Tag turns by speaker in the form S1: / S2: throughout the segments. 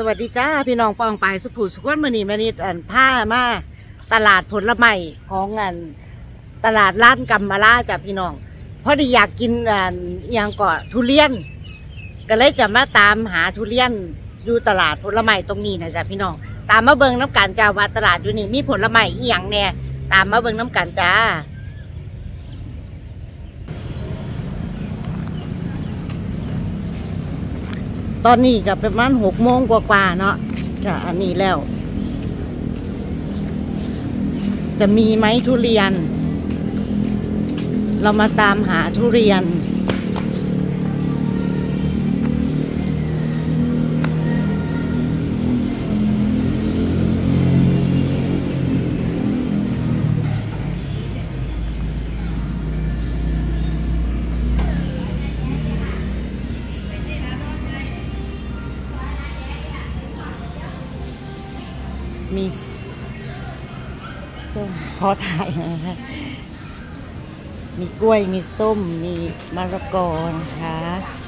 S1: สวัสดีจ้าพี่น้องปองปายสุภูสุขวันมื้อนี้แม่นิดผ้ามาตลาดผลไม้ของตลาดร้านกัมมาลาจ้ะพี่น้องเพราะที่อยากกินอย่างก่อทุเรียนก็เลยจะมาตามหาทุเรียนอยู่ตลาดผลไม้ตรงนี้นะจ้ะพี่น้องตามมาเบิ่งน้ำกันจ้าว่าตลาดอยู่นี่มีผลไม้อีหยังแน่ตามมาเบิ่งน้ำกันจ้าตอนนี้ก็ประมาณ6 โมงกว่าๆเนาะก็อันนี้แล้วจะมีไหมทุเรียนเรามาตามหาทุเรียนมีส้มขอถ่ายนะคะมีกล้วยมีส้มมีมะละกอนะคะ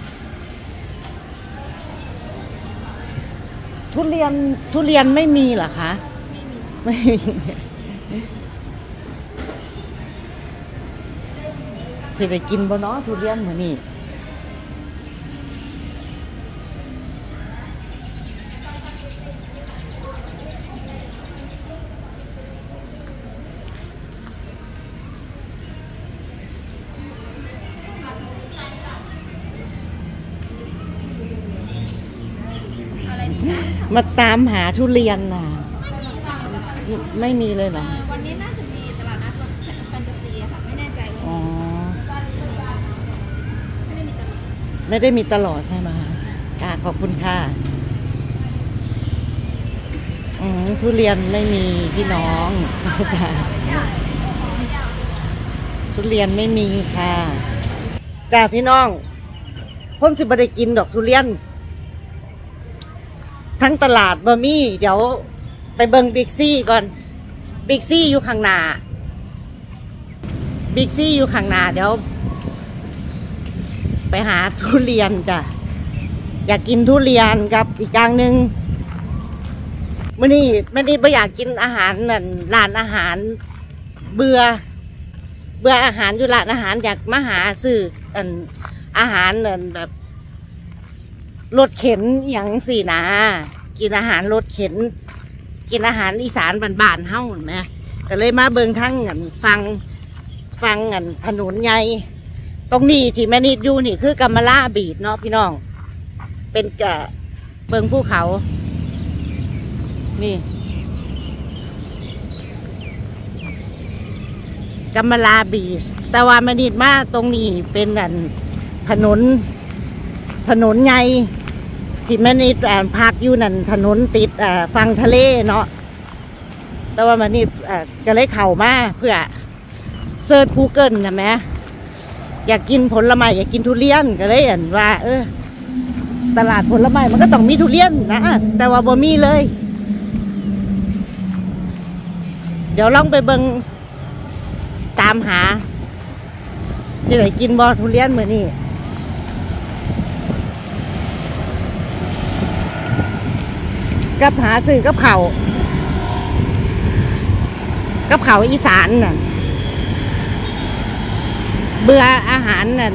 S1: ทุเรียนไม่มีเหรอคะไม่มีสิได้กินบ่เนาะทุเรียนมื้อนี้มาตามหาทุเรียนน่ะไม่มีเลยเหรอ
S2: วันนี้น่าจะมีตลาดนัดแฟนตาซีค่ะไม่แน่ใจว่า
S1: อ๋อไม่ได้มีตลอดใช่ไหมค่ะขอบคุณค่ะทุเรียนไม่มีพี่น้องทุเรียนไม่มีค่ะจ้าพี่น้องผมสิบ่ได้กินดอกทุเรียนทั้งตลาดบะมี่เดี๋ยวไปเบิงบิ๊กซี่ก่อนบิ๊กซี่อยู่ข้างหน้าบิ๊กซี่อยู่ข้างหน้าเดี๋ยวไปหาทุเรียนจ้ะอยากกินทุเรียนกับอีกอย่างหนึ่งมื้อนี้ไม่อยากกินอาหารนั่นร้านอาหารเบื่ออาหารอยู่ร้านอาหารอยากมาหาซื้ออาหารนั่นแบบรถเข็นอย่างสี่นะกินอาหารรถเข็นกินอาหารอีสานบ้านๆเฮ้าเห็นไหมก็เลยมาเบิ่งทั้งฟังถนนใหญ่ตรงนี้ที่แม่นิดอยู่นี่คือกัมมาลาบีดเนาะพี่น้องเป็นเบิ่งภูเขานี่กัมมาลาบีดแต่ว่าแม่นิดมาตรงนี้เป็นถนนใหญ่ที่แม่นิดพักอยู่นั่นถนนติดฝั่งทะเลเนาะแต่ว่าแม่นิดก็เลยเข้ามาเพื่อเซิร์ช Google นะแม่อยากกินผลไม้อยากกินทุเรียนก็เลยว่าตลาดผลไม้มันก็ต้องมีทุเรียนนะแต่ว่าบ่มีเลยเดี๋ยวลองไปเบิ่งตามหาที่ไหนกินบ่ทุเรียนมื้อนี้กับหาซื้อกับเขาอีสานน่ะเบื่ออาหารนั่น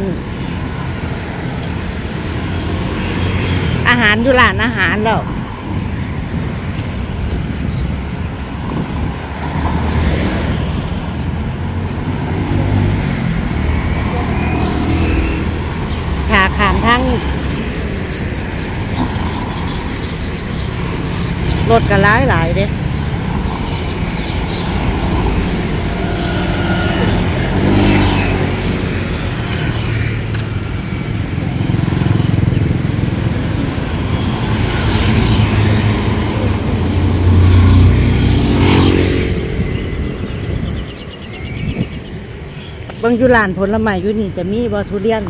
S1: อาหารอยู่ร้านอาหารแล้วขาขามทั้งรถก็หลายเด้บางอยู่ร้านผลไม้อยู่นี่จะมีบ่ทุเรียน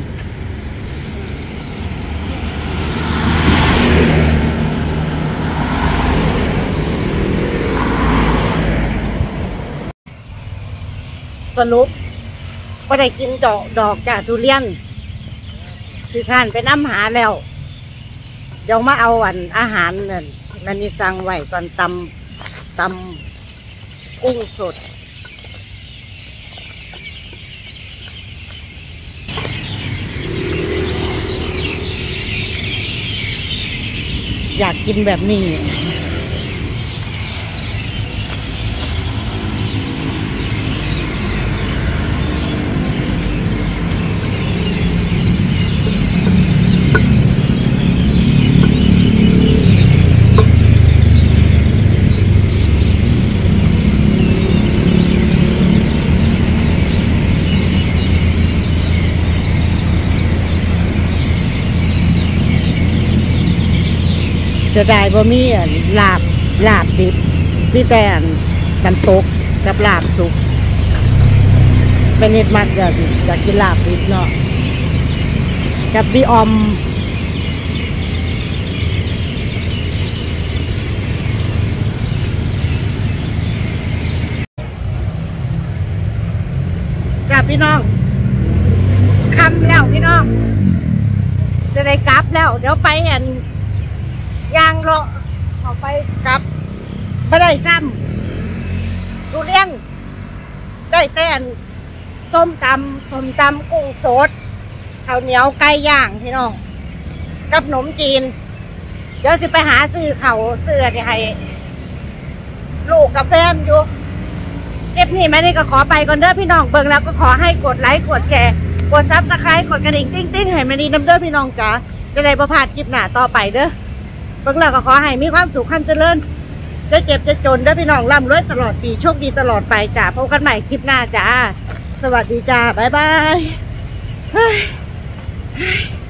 S1: สรุปก็ได้กินดอกจากทุเรียนคือข้านไปน้ำหาแล้วเดี๋ยวมาเอาอาหารมันนี่สั่งไว้ก่อนตำกุ้งสดอยากกินแบบนี้จะได้บ่มีลาบดิบพี่แต่น้ำตกกับลาบสุกเป็นเน็ดมักอยากกินลาบดิบเนาะกับบีออมกับพี่น้องคำแล้วพี่น้องจะได้กลับแล้วเดี๋ยวไปยางรอเอาไปกลับไม่ได้ซ้ำทุเรียนได้แต่ส้มตำกุ้งสดข้าวเหนียวไก่ย่างพี่น้องกับขนมจีนเดี๋ยวสิไปหาซื้อเขาเสื้อที่ให้ลูกกับแฟนอยู่เก็บนี่ไม่ได้ก็ขอไปก่อนเด้อพี่น้องเบิ่งแล้วก็ขอให้กดไลค์กดแชร์กดซับสไครต์กดกระดิ่งติ้งให้มันดีน้ำเด้อพี่น้องจ๋าจะได้ประพลาดคลิปหน้าต่อไปเด้อเบิ่งแล้วก็ขอให้มีความสุขความเจริญจะเจ็บจะจนเด้อพี่น้องร่ำรวยตลอดปีโชคดีตลอดไปจ้าพบกันใหม่คลิปหน้าจ้าสวัสดีจ้าบ๊ายบาย